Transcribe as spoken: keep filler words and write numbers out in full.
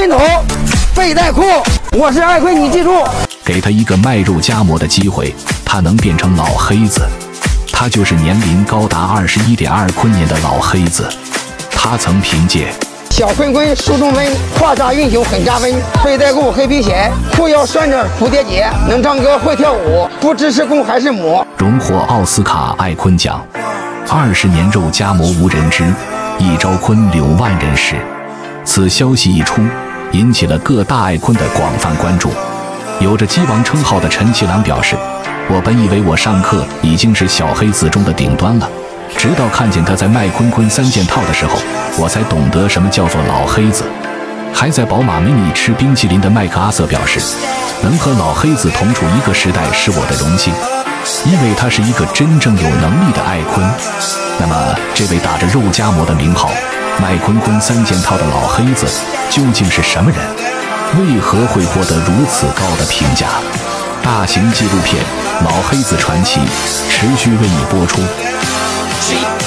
分头，背带裤。我是艾坤，你记住， 给他一个卖肉夹馍的机会，他能变成老黑子。他就是年龄高达二十一点二坤年的老黑子。他曾凭借小坤坤输中分，胯下运球很加分，背带裤黑皮鞋，裤腰拴着蝴蝶结，能唱歌会跳舞，不知是公还是母。 荣获奥斯卡艾坤奖。二十年肉夹馍无人知，一朝坤柳万人识。此消息一出，引起了各大艾坤的广泛关注。有着鸡王称号的陈其郎表示，我本以为我上课已经是小黑子中的顶端了，直到看见他在卖坤坤三件套的时候，我才懂得什么叫做老黑子。还在宝马 mini 吃冰淇淋的麦克阿瑟表示，能和老黑子同处一个时代是我的荣幸，因为他是一个真正有能力的艾坤。那么这位打着肉夹馍的名号卖坤坤三件套的老黑子究竟是什么人？为何会获得如此高的评价？大型纪录片《老黑子传奇》持续为你播出。